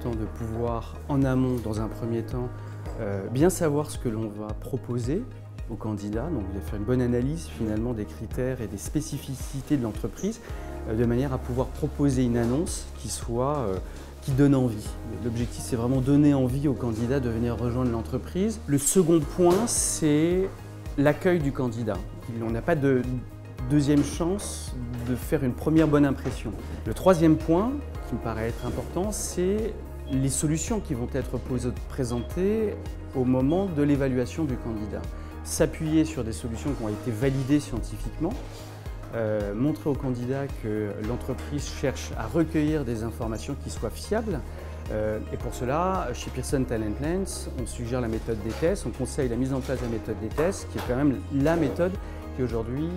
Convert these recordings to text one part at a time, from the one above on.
important de pouvoir, en amont, dans un premier temps, bien savoir ce que l'on va proposer aux candidats. Donc, vous allez faire une bonne analyse finalement des critères et des spécificités de l'entreprise, de manière à pouvoir proposer une annonce qui donne envie. L'objectif, c'est vraiment donner envie aux candidats de venir rejoindre l'entreprise. Le second point, c'est l'accueil du candidat. On n'a pas de deuxième chance de faire une première bonne impression. Le troisième point, qui me paraît être important, c'est les solutions qui vont être présentées au moment de l'évaluation du candidat. S'appuyer sur des solutions qui ont été validées scientifiquement, montrer au candidat que l'entreprise cherche à recueillir des informations qui soient fiables. Et pour cela, chez Pearson Talent Lens, on suggère la méthode des tests, on conseille la mise en place de la méthode des tests, qui est quand même la méthode qui aujourd'hui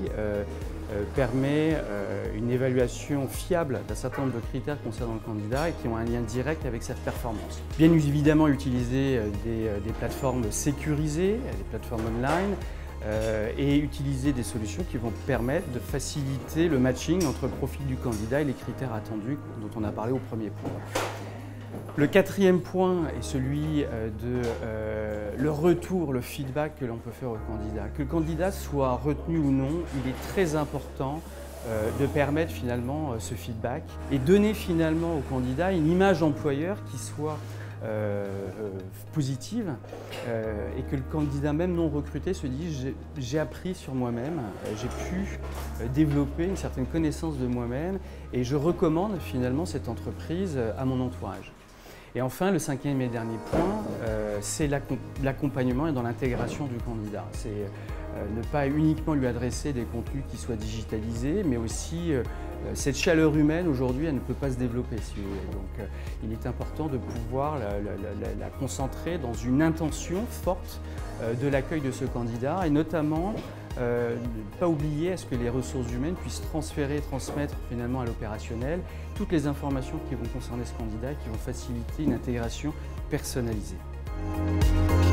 permet une évaluation fiable d'un certain nombre de critères concernant le candidat et qui ont un lien direct avec sa performance. Bien évidemment, utiliser des plateformes sécurisées, des plateformes online, et utiliser des solutions qui vont permettre de faciliter le matching entre le profil du candidat et les critères attendus dont on a parlé au premier point. Le quatrième point est celui de le retour, le feedback que l'on peut faire au candidat. Que le candidat soit retenu ou non, il est très important de permettre finalement ce feedback et donner finalement au candidat une image employeur qui soit positive et que le candidat même non recruté se dise j'ai appris sur moi-même, j'ai pu développer une certaine connaissance de moi-même et je recommande finalement cette entreprise à mon entourage. Et enfin, le cinquième et dernier point, c'est l'accompagnement et dans l'intégration du candidat. C'est ne pas uniquement lui adresser des contenus qui soient digitalisés, mais aussi cette chaleur humaine, aujourd'hui, elle ne peut pas se développer, si vous voulez. Donc, il est important de pouvoir la concentrer dans une intention forte de l'accueil de ce candidat et notamment ne pas oublier à ce que les ressources humaines puissent transmettre finalement à l'opérationnel toutes les informations qui vont concerner ce candidat et qui vont faciliter une intégration personnalisée.